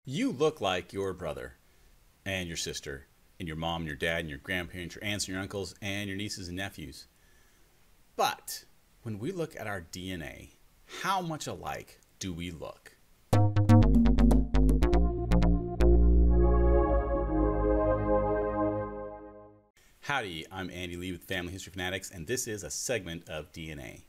You look like your brother and your sister and your mom and your dad and your grandparents, your aunts and your uncles and your nieces and nephews. But when we look at our DNA, how much alike do we look? Howdy, I'm Andy Lee with Family History Fanatics, and this is a segment of DNA.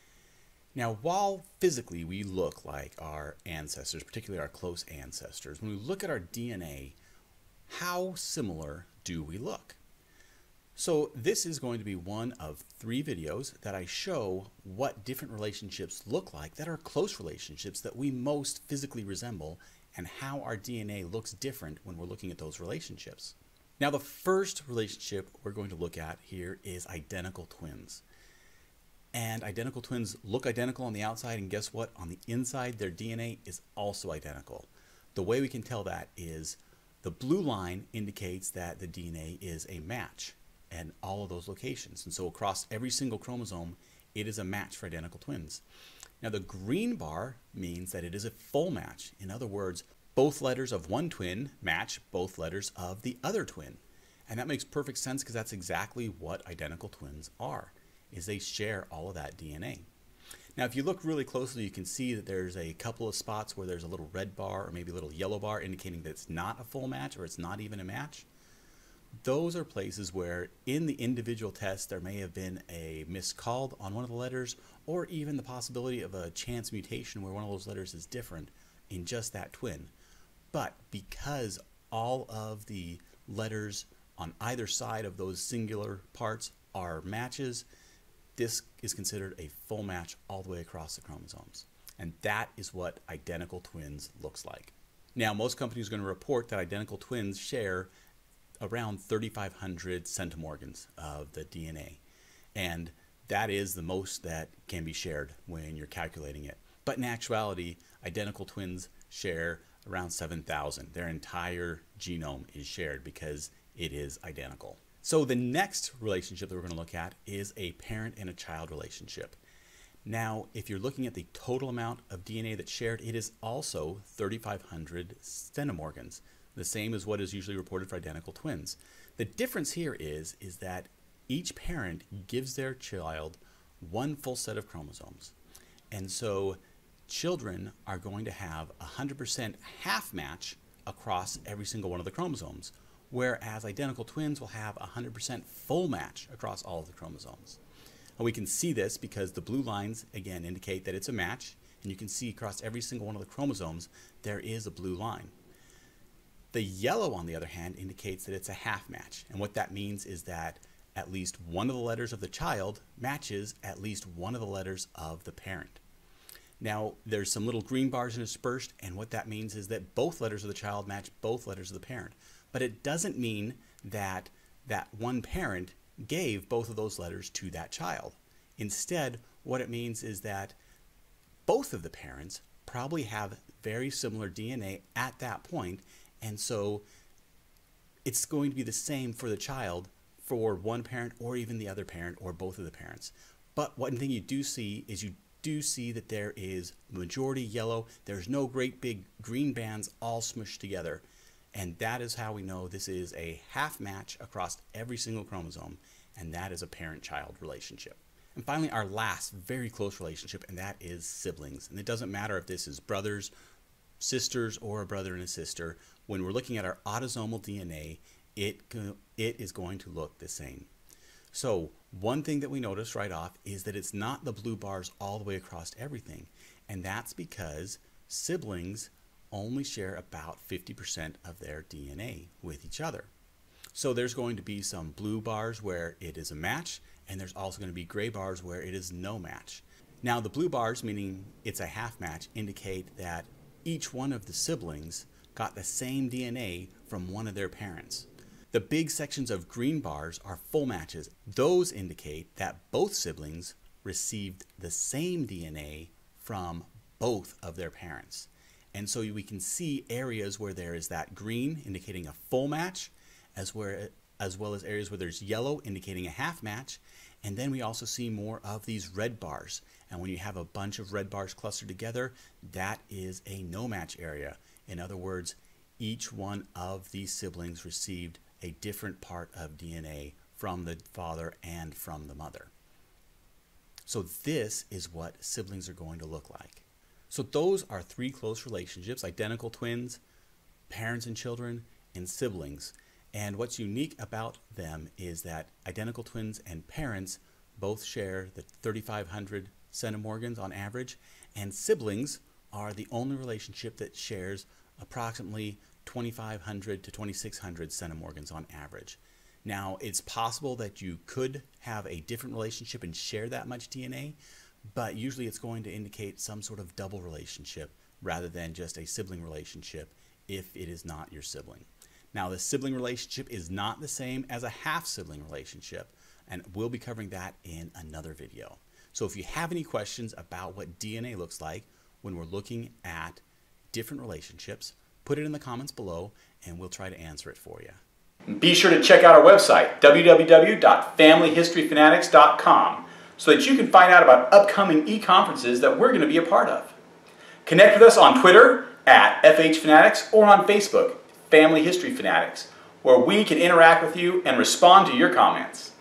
Now, while physically we look like our ancestors, particularly our close ancestors, when we look at our DNA, how similar do we look? So this is going to be one of 3 videos that I show what different relationships look like that are close relationships that we most physically resemble, and how our DNA looks different when we're looking at those relationships. Now, the first relationship we're going to look at here is identical twins. And identical twins look identical on the outside, and guess what? On the inside, their DNA is also identical. The way we can tell that is the blue line indicates that the DNA is a match in all of those locations. And so across every single chromosome, it is a match for identical twins. Now, the green bar means that it is a full match. In other words, both letters of one twin match both letters of the other twin. And that makes perfect sense because that's exactly what identical twins are, is they share all of that DNA. Now, if you look really closely, you can see that there's a couple of spots where there's a little red bar or maybe a little yellow bar indicating that it's not a full match or it's not even a match. Those are places where in the individual test there may have been a miscalled on one of the letters, or even the possibility of a chance mutation where one of those letters is different in just that twin. But because all of the letters on either side of those singular parts are matches, this is considered a full match all the way across the chromosomes. And that is what identical twins looks like. Now, most companies are going to report that identical twins share around 3,500 centimorgans of the DNA. And that is the most that can be shared when you're calculating it. But in actuality, identical twins share around 7,000. Their entire genome is shared because it is identical. So the next relationship that we're going to look at is a parent and a child relationship. Now, if you're looking at the total amount of DNA that's shared, it is also 3,500 centimorgans, the same as what is usually reported for identical twins. The difference here is that each parent gives their child one full set of chromosomes. And so children are going to have 100% half match across every single one of the chromosomes, whereas identical twins will have 100% full match across all of the chromosomes. And we can see this because the blue lines, again, indicate that it's a match, and you can see across every single one of the chromosomes, there is a blue line. The yellow, on the other hand, indicates that it's a half match, and what that means is that at least one of the letters of the child matches at least one of the letters of the parent. Now, there's some little green bars interspersed, and what that means is that both letters of the child match both letters of the parent. But it doesn't mean that that one parent gave both of those letters to that child. Instead, what it means is that both of the parents probably have very similar DNA at that point, and so it's going to be the same for the child for one parent or even the other parent or both of the parents. But one thing you do see is you do see that there is majority yellow. There's no great big green bands all smushed together. And that is how we know this is a half match across every single chromosome, and that is a parent-child relationship. And finally, our last very close relationship, and that is siblings. And it doesn't matter if this is brothers, sisters, or a brother and a sister. When we're looking at our autosomal DNA, it is going to look the same. So one thing that we notice right off is that it's not the blue bars all the way across everything, and that's because siblings only share about 50% of their DNA with each other. So there's going to be some blue bars where it is a match, and there's also going to be gray bars where it is no match. Now, the blue bars, meaning it's a half match, indicate that each one of the siblings got the same DNA from one of their parents. The big sections of green bars are full matches. Those indicate that both siblings received the same DNA from both of their parents. And so we can see areas where there is that green indicating a full match, as well as areas where there's yellow indicating a half match. And then we also see more of these red bars. And when you have a bunch of red bars clustered together, that is a no match area. In other words, each one of these siblings received a different part of DNA from the father and from the mother. So this is what siblings are going to look like. So those are three close relationships: identical twins, parents and children, and siblings. And what's unique about them is that identical twins and parents both share the 3,500 centimorgans on average, and siblings are the only relationship that shares approximately 2,500 to 2,600 centimorgans on average. Now, it's possible that you could have a different relationship and share that much DNA, but usually it's going to indicate some sort of double relationship rather than just a sibling relationship if it is not your sibling. Now, the sibling relationship is not the same as a half-sibling relationship, and we'll be covering that in another video. So if you have any questions about what DNA looks like when we're looking at different relationships, put it in the comments below and we'll try to answer it for you. Be sure to check out our website, www.familyhistoryfanatics.com, so that you can find out about upcoming e-conferences that we're going to be a part of. Connect with us on Twitter at FHFanatics or on Facebook, Family History Fanatics, where we can interact with you and respond to your comments.